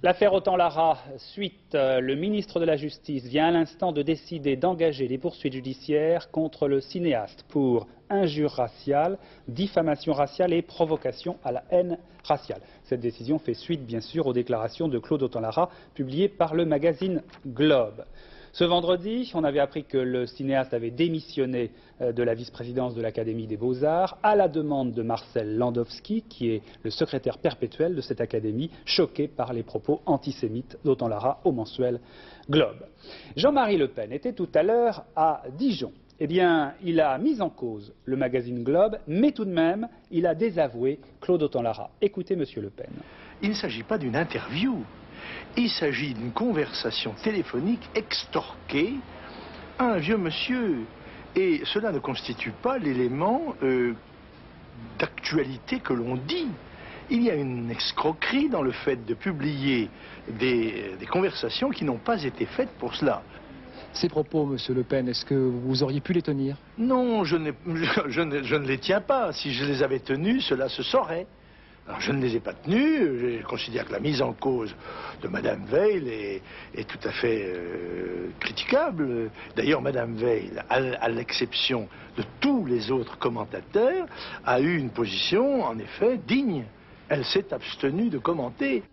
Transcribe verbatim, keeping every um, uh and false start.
L'affaire Autant-Lara, suite, euh, le ministre de la Justice vient à l'instant de décider d'engager des poursuites judiciaires contre le cinéaste pour injure raciale, diffamation raciale et provocation à la haine raciale. Cette décision fait suite, bien sûr, aux déclarations de Claude Autant-Lara publiées par le magazine Globe. Ce vendredi, on avait appris que le cinéaste avait démissionné de la vice-présidence de l'Académie des Beaux-Arts à la demande de Marcel Landowski, qui est le secrétaire perpétuel de cette académie, choqué par les propos antisémites d'Autant-Lara au mensuel Globe. Jean-Marie Le Pen était tout à l'heure à Dijon. Eh bien, il a mis en cause le magazine Globe, mais tout de même, il a désavoué Claude Autant-Lara. Écoutez, Monsieur Le Pen. Il ne s'agit pas d'une interview. Il s'agit d'une conversation téléphonique extorquée à un vieux monsieur. Et cela ne constitue pas l'élément euh, d'actualité que l'on dit. Il y a une escroquerie dans le fait de publier des, des conversations qui n'ont pas été faites pour cela. Ces propos, Monsieur Le Pen, est-ce que vous auriez pu les tenir? Non, je, je, je, ne, je ne les tiens pas. Si je les avais tenus, cela se saurait. Alors je ne les ai pas tenus, je considère que la mise en cause de Madame Veil est, est tout à fait euh, critiquable. D'ailleurs, Madame Veil, à, à l'exception de tous les autres commentateurs, a eu une position, en effet, digne. Elle s'est abstenue de commenter.